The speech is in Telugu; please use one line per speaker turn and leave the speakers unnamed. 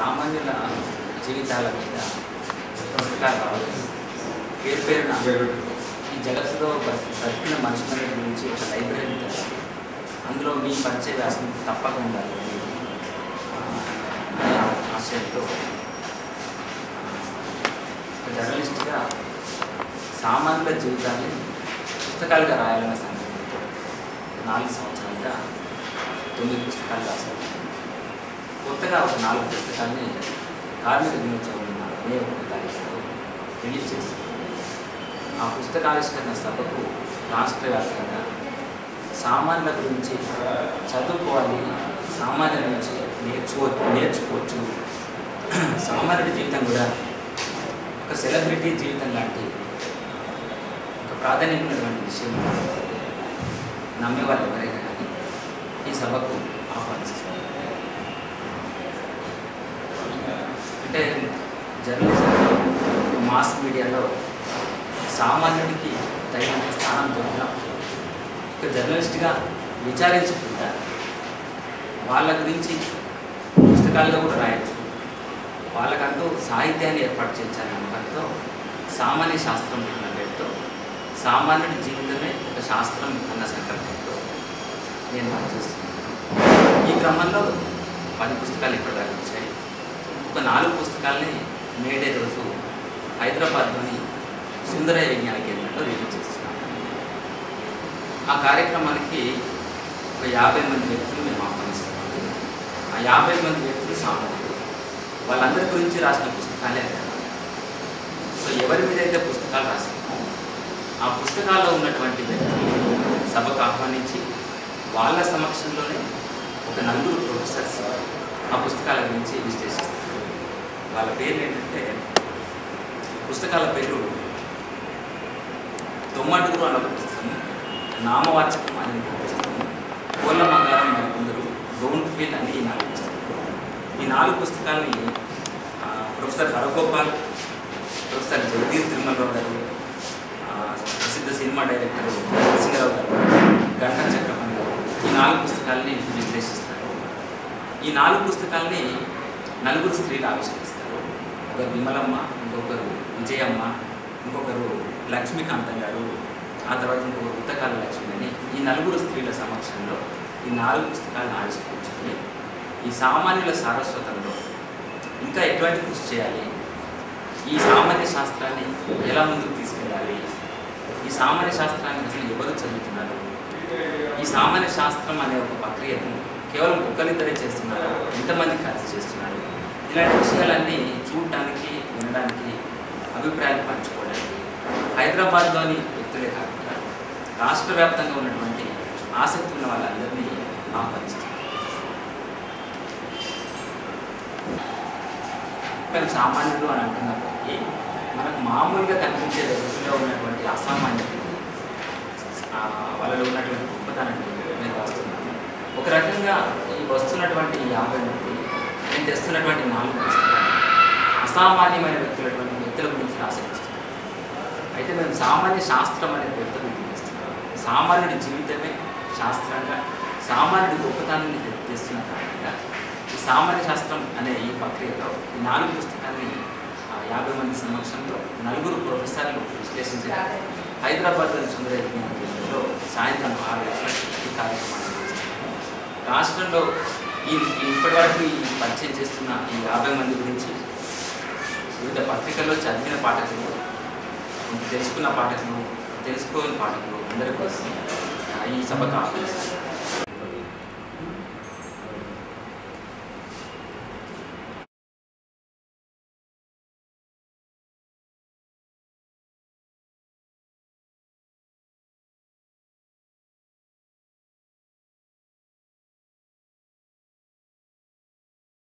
సామాన్యుల జీవితాల మీద పుస్తకాలు రావాలి. పేరు పేరున ఈ జగత్తులో బతికిన మనుషుల గురించి ఒక లైబ్రరీ తెచ్చాలి. అందులో మీ పరిచయ వ్యాసం తప్పకుండా ఉండాలి అనే ఆశయంతో ఒక జర్నలిస్ట్గా సామాన్యుల జీవితాన్ని పుస్తకాలుగా రాయాలన్న సంకల్పంతో 4 సంవత్సరాలుగా 9 పుస్తకాలు రాశాను. కొత్తగా ఒక 4 పుస్తకాలని కార్మిక దినోత్సవం మే 1వ తారీఖులో రిలీజ్ చేశాను. ఆ పుస్తకావిష్కరణ సభకు రాష్ట్ర వ్యాప్తంగా సామాన్యుల గురించి చదువుకోవాలి, సామాన్యుల నుంచి నేర్చుకోవచ్చు, సామాన్యుడి జీవితం కూడా ఒక సెలబ్రిటీ జీవితం లాంటి ఒక ప్రాధాన్యమైనటువంటి విషయం నమ్మే వాళ్ళు ఎవరైనా కానీ ఈ సభకు ఆహ్వానిస్తున్నారు. అంటే జర్నలిజంలో మాస్ మీడియాలో సామాన్యుడికి తగినంత స్థానం దొరికినప్పుడు ఒక జర్నలిస్ట్గా విచారించకుండా వాళ్ళ గురించి పుస్తకాలుగా కూడా రాయొచ్చు, వాళ్ళకంటూ సాహిత్యాన్ని ఏర్పాటు చేయించాలని నమ్మకంతో సామాన్య శాస్త్రం అన్న పేరుతో సామాన్యుడి జీవితమే ఒక శాస్త్రం అన్న సంకల్పంతో నేను పనిచేస్తున్నాను. ఈ క్రమంలో 10 పుస్తకాలు ఇప్పటిదాకా వచ్చాయి. ఒక 4 పుస్తకాలని మేడే రోజు హైదరాబాద్లోని సుందరయ్య విజ్ఞాన కేంద్రంలో రిలీజ్ చేస్తున్నాను. ఆ కార్యక్రమానికి ఒక 50 మంది వ్యక్తులు మేము ఆహ్వానిస్తున్నాము. ఆ 50 మంది వ్యక్తులు సామాన్యులు, వాళ్ళందరి గురించి రాసిన పుస్తకాలే అన్నారు. సో ఎవరి మీద అయితే పుస్తకాలు రాసామో ఆ పుస్తకాల్లో ఉన్నటువంటి వ్యక్తులు సభకు ఆహ్వానించి వాళ్ళ సమక్షంలోనే ఒక 4 ప్రొఫెసర్స్ ఆ పుస్తకాల గురించి విశ్లేషిస్తారు. వాళ్ళ పేర్లు ఏంటంటే, పుస్తకాల పేరు తొమ్మడుగురు అన్న ఒక పుస్తకం, నామవాచకం అనే ఒక పుస్తకం, కోళ్ళ బంగారం మరికొందరు, డోంట్ ఫీల్ అని ఈ 4 పుస్తకాలు. ఈ 4 పుస్తకాలని ప్రొఫెసర్ హరగోపాల్, ప్రొఫెసర్ జగదీర్ తిరుమలరావు గారు, ప్రసిద్ధ సినిమా డైరెక్టర్ సింగరావు గారు, గంటా చక్రపాణి గారు ఈ 4 పుస్తకాలని విశ్లేషిస్తారు. ఈ 4 పుస్తకాలని 4 స్త్రీలు ఆవిష్కరిస్తారు. ఒకరు విమలమ్మ, ఇంకొకరు విజయమ్మ, ఇంకొకరు లక్ష్మీకాంతం గారు, ఆ తర్వాత ఇంకొకరు ఉత్తకాల లక్ష్మి అని ఈ 4 స్త్రీల సమక్షంలో ఈ 4 పుస్తకాలను ఆవిష్కరించుకొని ఈ సామాన్యుల సారస్వతంలో ఇంకా ఎటువంటి కృషి చేయాలి, ఈ సామాన్య శాస్త్రాన్ని ఎలా ముందుకు తీసుకెళ్ళాలి, ఈ సామాన్య శాస్త్రాన్ని అసలు ఎవరు చదువుతున్నారు, ఈ సామాన్య శాస్త్రం అనే ఒక ప్రక్రియను కేవలం ఒక్కరిద్దరే చేస్తున్నారా, ఎంతమంది కలిసి చేస్తున్నారు, ఇలాంటి విషయాలన్నీ చూడటానికి, వినడానికి, అభిప్రాయాలు పంచుకోవడానికి హైదరాబాద్లోని వ్యక్తులే కాకుండా రాష్ట్ర వ్యాప్తంగా ఉన్నటువంటి ఆసక్తి ఉన్న వాళ్ళందరినీ ఆహ్వానిస్తున్నారు. మేము సామాన్యులు అని అంటున్నప్పటికీ మనకు మామూలుగా కనిపించే వ్యక్తుల్లో ఉన్నటువంటి అసామాన్యతని, వాళ్ళలో ఉన్నటువంటి గొప్పతనాన్ని నేను వస్తున్నాను. ఒక రకంగా ఈ వస్తున్నటువంటి 50 మంది నేను తెస్తున్నటువంటి 4 పుస్తకాలు అసామాన్యమైన వ్యక్తుల గురించి ఆసక్తిస్తున్నాను. అయితే మేము సామాన్య శాస్త్రం అనే పేరుతో గుర్తిస్తున్నాం. సామాన్యుడి జీవితమే శాస్త్రంగా సామాన్యుడి గొప్పతనాన్ని తెస్తున్న కారణంగా ఈ సామాన్య శాస్త్రం అనే ఈ ప్రక్రియలో ఈ 4 పుస్తకాన్ని 50 మంది సమక్షంలో 4 ప్రొఫెసర్లు విశ్లేషించారు. హైదరాబాద్లోని సుందరయ్య విజ్ఞాన కేంద్రంలో సాయంత్రం 6 గంటలకు ఈ కార్యక్రమాన్ని చేస్తున్నాము. రాష్ట్రంలో ఇప్పటివరకు ఈ పరిచయం చేస్తున్న ఈ 50 మంది గురించి వివిధ పత్రికల్లో చదివిన పాఠకులు, తెలుసుకున్న పాఠకులు, తెలుసుకోని పాఠకులు అందరి కోసం ఈ సభకు ఆహ్వానిస్తారు.